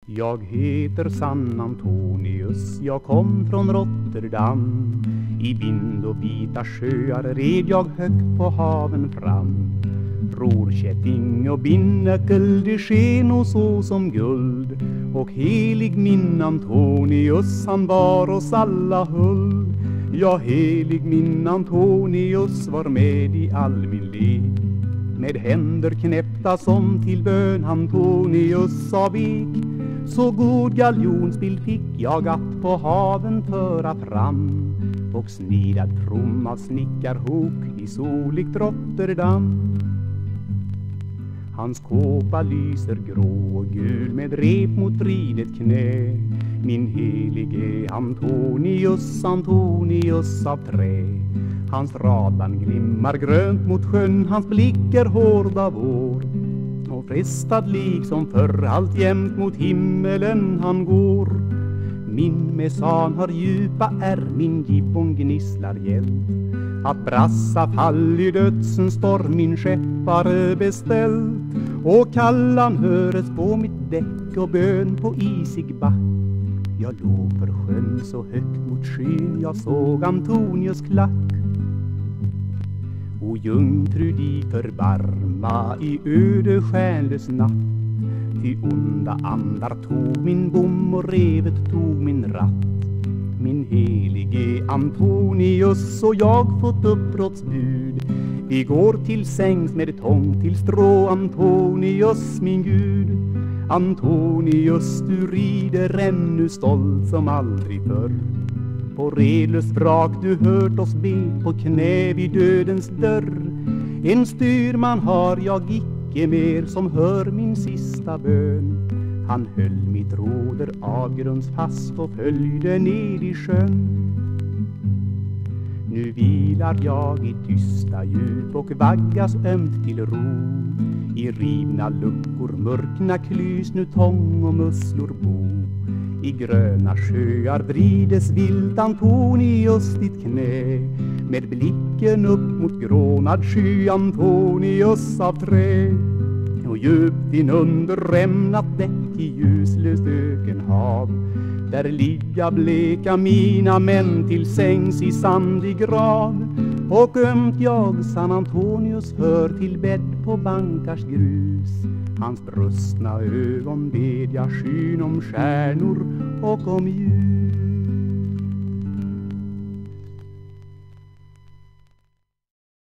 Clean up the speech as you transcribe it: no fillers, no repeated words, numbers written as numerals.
Jag heter San Antonius, jag kom från Rotterdam. I vind och vita sjöar red jag högt på haven fram. Rorkätting och binnakel, det sken och så som guld. Och helig min Antonius, han var oss alla hull. Ja, helig min Antonius var med i all min lek. Med händer knäppta som till bön Antonius sa vek. Så god galjonsbild fick jag att på haven föra fram. Och snidad from av snickarhok i solikt Rotterdam. Hans kåpa lyser grå och gul med rep mot vridet knä. Min helige Antonius, Antonius av trä. Hans radband glimmar grönt mot sjön, hans blick är hård av år. Och frestad liksom förr alltjämt mot himmelen han går. Min mesan har djupa ärr, min gibbon gnisslar gällt. Att brassa fall i dödsens storm min skeppare beställt. Och kallan höres på mitt däck och bön på isig back. Jag låg för sjön så högt mot skyn, jag såg Antonius klack. O jungfru di förbarma i öde stjärnlös natt. Ty onda andar tog min bom och revet tog min ratt. Min helige Antonius och jag fått uppbrottsbud. Vi går till sängs med tång till strå, Antonius min Gud. Antonius, du rider ännu stolt som aldrig förr. På redlöst vrak du hört oss be på knä vid dödens dörr. En styrman har jag icke mer som hör min sista bön. Han höll mitt råder avgrundsfast och följde ned i sjön. Nu vilar jag i tysta djup och vaggas ömt till ro. I rivna luckor mörkna klys nu tång och musslor bo. I gröna sjöar vrides vilt Antonius ditt knä. Med blicken upp mot grånad sky, Antonius av trä. Och djupt inunder rämnat däck i ljuslöst ökenhav. Där ligga bleka mina män till sängs i sandig grav. Och ömt jag San Antonius hör till bädd på bankars grus. Hans brustna ögon bed jag skyn om stjärnor och om ljus.